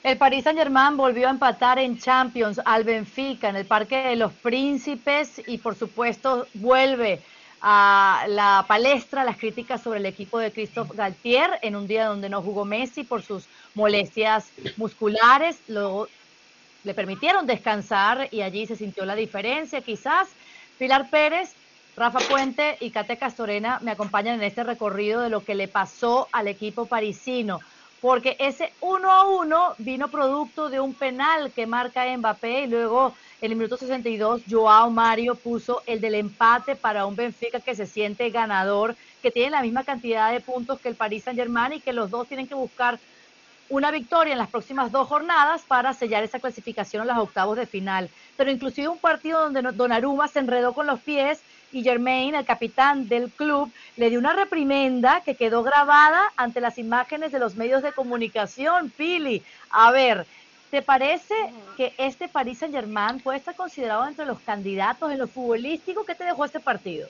El Paris Saint-Germain volvió a empatar en Champions al Benfica en el Parque de los Príncipes y por supuesto vuelve a la palestra las críticas sobre el equipo de Christophe Galtier en un día donde no jugó Messi por sus molestias musculares. Luego le permitieron descansar y allí se sintió la diferencia. Quizás Pilar Pérez, Rafa Puente y Kate Castorena me acompañan en este recorrido de lo que le pasó al equipo parisino, porque ese 1-1 vino producto de un penal que marca Mbappé y luego en el minuto 62 Joao Mario puso el del empate para un Benfica que se siente ganador, que tiene la misma cantidad de puntos que el Paris Saint-Germain y que los dos tienen que buscar una victoria en las próximas 2 jornadas para sellar esa clasificación a los octavos de final. Pero inclusive un partido donde Donnarumma se enredó con los pies y Germain, el capitán del club, le dio una reprimenda que quedó grabada ante las imágenes de los medios de comunicación. Pili, a ver, ¿te parece que este Paris Saint-Germain puede estar considerado entre los candidatos en lo futbolístico? ¿Qué te dejó este partido?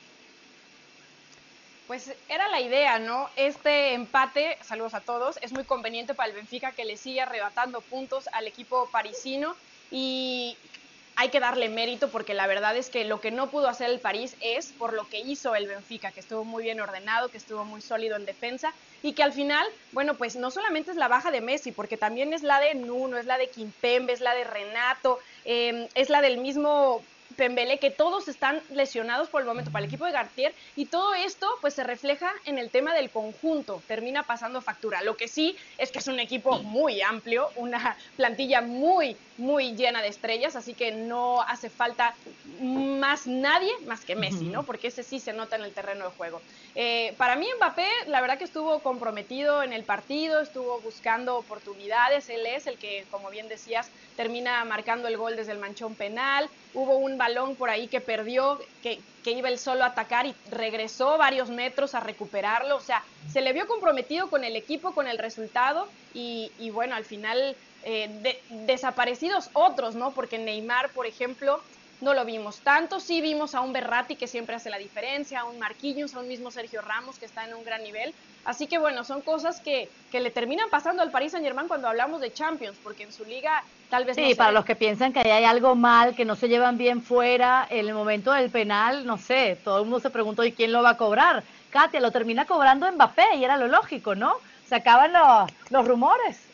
Pues era la idea, ¿no? Este empate, saludos a todos, es muy conveniente para el Benfica que le siga arrebatando puntos al equipo parisino y hay que darle mérito porque la verdad es que lo que no pudo hacer el París es por lo que hizo el Benfica, que estuvo muy bien ordenado, que estuvo muy sólido en defensa y que al final, bueno, pues no solamente es la baja de Messi, porque también es la de Nuno, es la de Kimpembe, es la de Renato, es la del mismo Pembele, que todos están lesionados por el momento para el equipo de Gartier y todo esto pues se refleja en el tema del conjunto, termina pasando factura. Lo que sí es que es un equipo muy amplio, una plantilla muy llena de estrellas, así que no hace falta más nadie más que Messi, ¿no? Porque ese sí se nota en el terreno de juego. Para mí Mbappé, la verdad que estuvo comprometido en el partido, estuvo buscando oportunidades, él es el que, como bien decías, termina marcando el gol desde el manchón penal, hubo un balón por ahí que perdió, que iba él solo a atacar y regresó varios metros a recuperarlo, o sea, se le vio comprometido con el equipo, con el resultado y bueno, al final desaparecidos otros, ¿no? Porque Neymar, por ejemplo, no lo vimos tanto, sí vimos a un Berratti que siempre hace la diferencia, a un Marquinhos, a un mismo Sergio Ramos que está en un gran nivel, así que bueno, son cosas que le terminan pasando al Paris Saint-Germain cuando hablamos de Champions, porque en su liga tal vez no Sí, se para ve. los que piensan que ahí hay algo mal, que no se llevan bien fuera, en el momento del penal, no sé, todo el mundo se preguntó, ¿y quién lo va a cobrar? Katia, lo termina cobrando Mbappé, y era lo lógico, ¿no? Se acaban los rumores.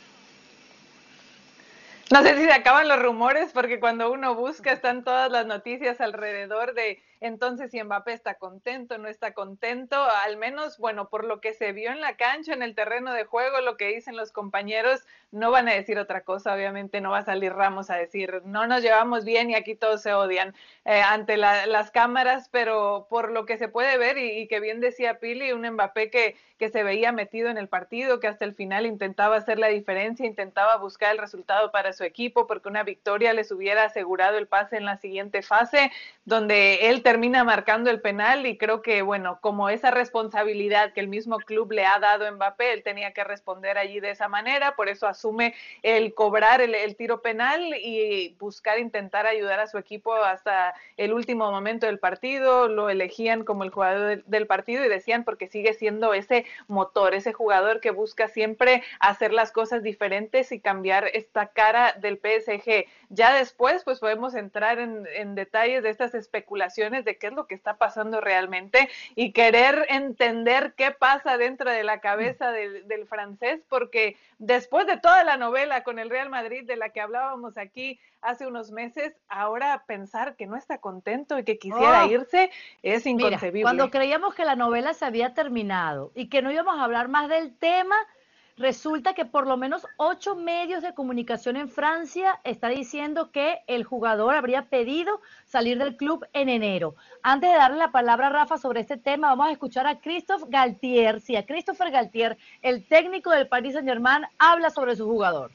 No sé si se acaban los rumores porque cuando uno busca están todas las noticias alrededor de entonces si Mbappé está contento, no está contento, al menos, bueno, por lo que se vio en la cancha, en el terreno de juego, lo que dicen los compañeros, no van a decir otra cosa, obviamente no va a salir Ramos a decir no nos llevamos bien y aquí todos se odian ante las cámaras, pero por lo que se puede ver y que bien decía Pili, un Mbappé que se veía metido en el partido, que hasta el final intentaba hacer la diferencia, intentaba buscar el resultado para su equipo porque una victoria les hubiera asegurado el pase en la siguiente fase, donde él termina marcando el penal y creo que, bueno, como esa responsabilidad que el mismo club le ha dado a Mbappé, él tenía que responder allí de esa manera, por eso asume el cobrar el tiro penal y buscar intentar ayudar a su equipo hasta el último momento del partido, lo elegían como el jugador del partido y decían porque sigue siendo ese motor, ese jugador que busca siempre hacer las cosas diferentes y cambiar esta cara del PSG. Ya después pues podemos entrar en detalles de estas especulaciones de qué es lo que está pasando realmente y querer entender qué pasa dentro de la cabeza del francés, porque después de toda la novela con el Real Madrid de la que hablábamos aquí hace unos meses, ahora pensar que no está contento y que quisiera Oh, irse es mira, cuando inconcebible. creíamos que la novela se había terminado y que no íbamos a hablar más del tema, resulta que por lo menos 8 medios de comunicación en Francia está diciendo que el jugador habría pedido salir del club en enero. Antes de darle la palabra a Rafa sobre este tema, vamos a escuchar a Christophe Galtier. Sí, a Christopher Galtier, el técnico del Paris Saint-Germain, habla sobre su jugador.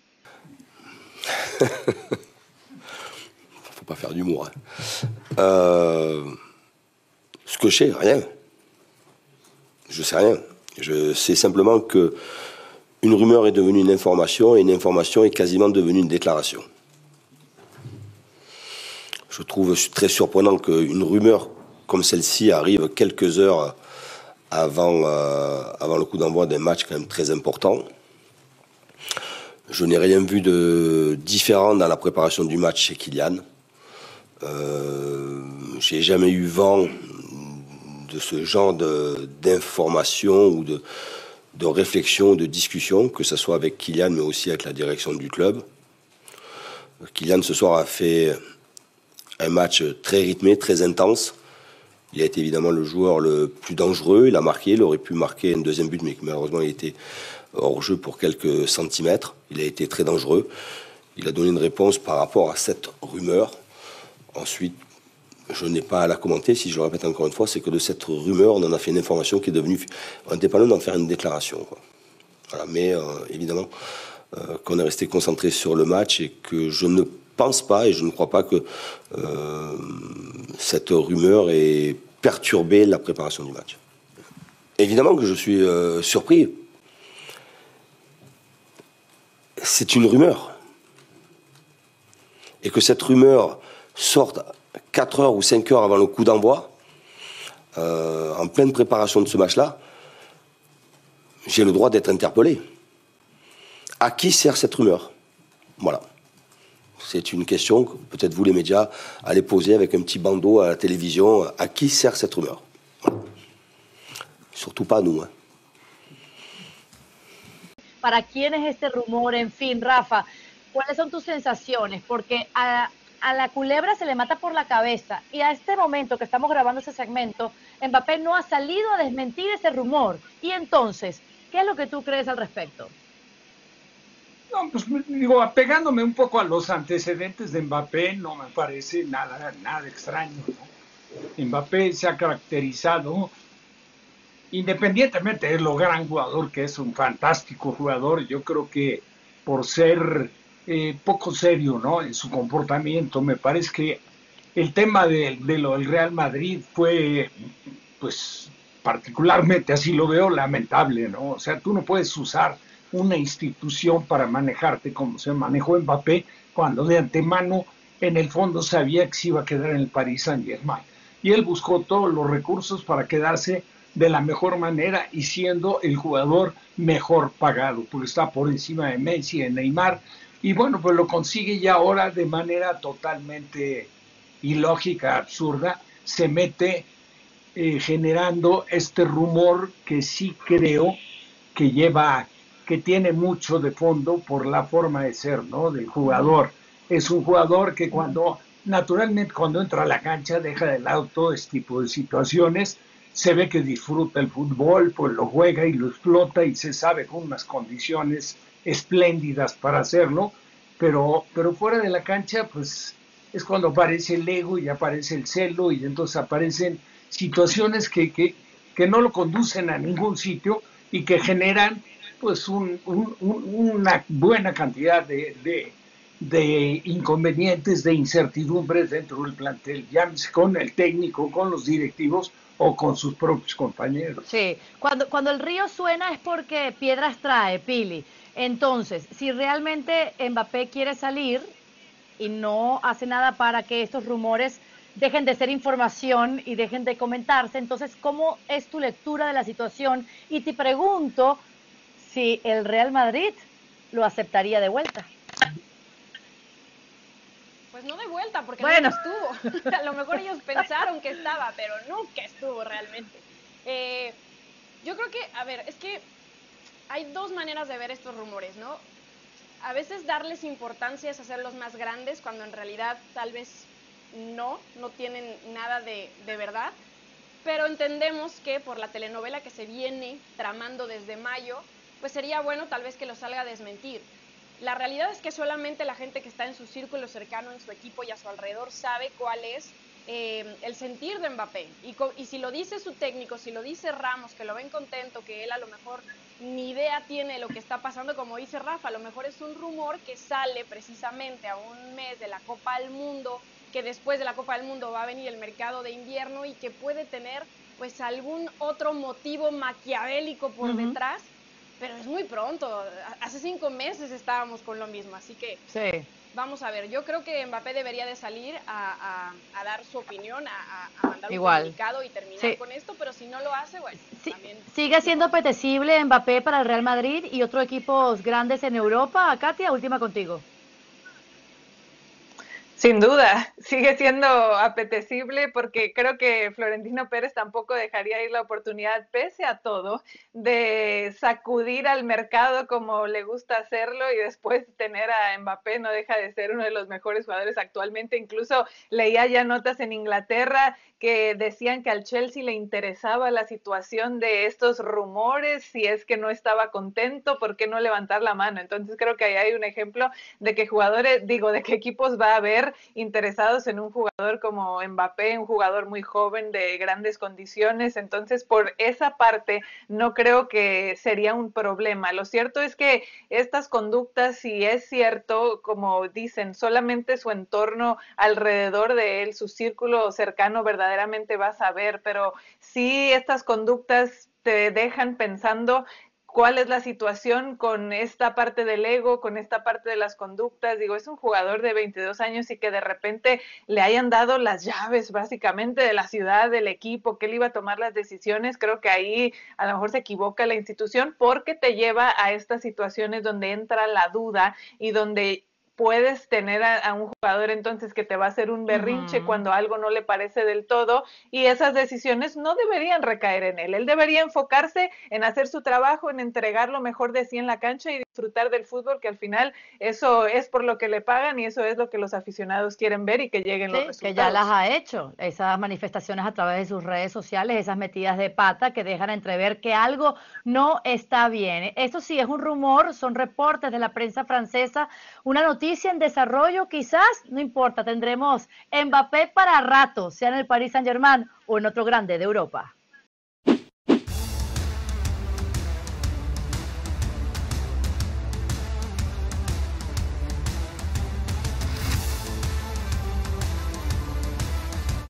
Faut pas faire d'humour. Ce que je sais, rien. Je sais rien. Je sais simplement que une rumeur est devenue une information et une information est quasiment devenue une déclaration. Je trouve très surprenant qu'une rumeur comme celle-ci arrive quelques heures avant le coup d'envoi d'un match quand même très important. Je n'ai rien vu de différent dans la préparation du match chez Kylian. J'ai jamais eu vent de ce genre d'informations ou de réflexion, de discussion, que ce soit avec Kylian mais aussi avec la direction du club. Kylian ce soir a fait un match très rythmé, très intense. Il a été évidemment le joueur le plus dangereux, il a marqué, il aurait pu marquer un deuxième but, mais malheureusement il était hors jeu pour quelques centimètres. Il a été très dangereux. Il a donné une réponse par rapport à cette rumeur. Ensuite, je n'ai pas à la commenter, si je le répète encore une fois, c'est que de cette rumeur, on en a fait une information qui est devenue... On n'était pas loin d'en faire une déclaration, quoi. Voilà, mais évidemment, qu'on est resté concentré sur le match et que je ne pense pas et je ne crois pas que cette rumeur ait perturbé la préparation du match. Évidemment que je suis surpris. C'est une rumeur. Et que cette rumeur sorte 4 heures ou 5 heures avant le coup d'envoi, en pleine préparation de ce match-là, j'ai le droit d'être interpellé. À qui sert cette rumeur? Voilà. C'est une question que peut-être vous, les médias, allez poser avec un petit bandeau à la télévision. À qui sert cette rumeur? Voilà. Surtout pas à nous, hein. ¿Para quién es este rumor? En fin, Rafa, ¿cuáles son tus sensaciones? Porque a la culebra se le mata por la cabeza y a este momento que estamos grabando ese segmento, Mbappé no ha salido a desmentir ese rumor. Y entonces, ¿qué es lo que tú crees al respecto? No, pues digo, apegándome un poco a los antecedentes de Mbappé, no me parece nada extraño, ¿no? Mbappé se ha caracterizado, independientemente de lo gran jugador que es, un fantástico jugador, yo creo que por ser poco serio, ¿no?, en su comportamiento. Me parece que el tema lo del Real Madrid fue, pues, particularmente, así lo veo, lamentable, ¿no? O sea, tú no puedes usar una institución para manejarte como se manejó Mbappé, cuando de antemano en el fondo sabía que se iba a quedar en el Paris Saint-Germain. Y él buscó todos los recursos para quedarse de la mejor manera y siendo el jugador mejor pagado, porque está por encima de Messi, de Neymar, y bueno, pues lo consigue ya ahora de manera totalmente ilógica, absurda, se mete generando este rumor que sí creo que tiene mucho de fondo por la forma de ser, ¿no?, del jugador. Es un jugador que naturalmente cuando entra a la cancha deja de lado todo este tipo de situaciones, se ve que disfruta el fútbol, pues lo juega y lo explota y se sabe con unas condiciones espléndidas para hacerlo, pero fuera de la cancha, pues es cuando aparece el ego y aparece el celo y entonces aparecen situaciones que no lo conducen a ningún sitio y que generan pues una buena cantidad de inconvenientes, de incertidumbres dentro del plantel, llámese con el técnico, con los directivos o con sus propios compañeros. Sí, cuando el río suena es porque piedras trae, Pili. Entonces, si realmente Mbappé quiere salir y no hace nada para que estos rumores dejen de ser información y dejen de comentarse, entonces, ¿cómo es tu lectura de la situación? Y te pregunto si el Real Madrid lo aceptaría de vuelta. Pues no de vuelta, porque bueno, nunca estuvo. A lo mejor ellos pensaron que estaba, pero nunca estuvo realmente. Yo creo que, a ver, es que hay dos maneras de ver estos rumores, ¿no? A veces darles importancia es hacerlos más grandes, cuando en realidad tal vez no tienen nada de verdad. Pero entendemos que por la telenovela que se viene tramando desde mayo, pues sería bueno tal vez que lo salga a desmentir. La realidad es que solamente la gente que está en su círculo cercano, en su equipo y a su alrededor, sabe cuál es el sentir de Mbappé. Y si lo dice su técnico, si lo dice Ramos, que lo ven contento, que él a lo mejor ni idea tiene de lo que está pasando, como dice Rafa, a lo mejor es un rumor que sale precisamente a un mes de la Copa del Mundo, que después de la Copa del Mundo va a venir el mercado de invierno y que puede tener pues algún otro motivo maquiavélico por detrás. pero es muy pronto. Hace 5 meses estábamos con lo mismo, así que Sí. vamos a ver. Yo creo que Mbappé debería de salir a dar su opinión, a mandar un Igual. comunicado y terminar Sí. con esto, pero si no lo hace, bueno, Sí, también... ¿sigue siendo apetecible Mbappé para el Real Madrid y otros equipos grandes en Europa? Katia, última contigo. Sin duda, sigue siendo apetecible porque creo que Florentino Pérez tampoco dejaría ir la oportunidad, pese a todo, de sacudir al mercado como le gusta hacerlo y después tener a Mbappé. No deja de ser uno de los mejores jugadores actualmente. Incluso leía ya notas en Inglaterra que decían que al Chelsea le interesaba la situación de estos rumores, si es que no estaba contento, ¿por qué no levantar la mano? Entonces creo que ahí hay un ejemplo de que jugadores, de que equipos va a haber interesados en un jugador como Mbappé, un jugador muy joven de grandes condiciones. Entonces por esa parte no creo que sería un problema. Lo cierto es que estas conductas, si es cierto, como dicen, solamente su entorno alrededor de él, su círculo cercano verdaderamente va a saber, pero sí estas conductas te dejan pensando cuál es la situación con esta parte del ego, con esta parte de las conductas. Digo, es un jugador de 22 años y que de repente le hayan dado las llaves básicamente de la ciudad, del equipo, que él iba a tomar las decisiones. Creo que ahí a lo mejor se equivoca la institución porque te lleva a estas situaciones donde entra la duda y donde puedes tener a un jugador entonces que te va a hacer un berrinche cuando algo no le parece del todo, y esas decisiones no deberían recaer en él. Él debería enfocarse en hacer su trabajo, en entregar lo mejor de sí en la cancha y disfrutar del fútbol, que al final eso es por lo que le pagan y eso es lo que los aficionados quieren ver y que lleguen los Sí, resultados. que ya las ha hecho, esas manifestaciones a través de sus redes sociales, esas metidas de pata que dejan entrever que algo no está bien. Esto sí es un rumor, son reportes de la prensa francesa, una noticia en desarrollo, quizás, no importa, tendremos Mbappé para rato, sea en el Paris Saint-Germain o en otro grande de Europa.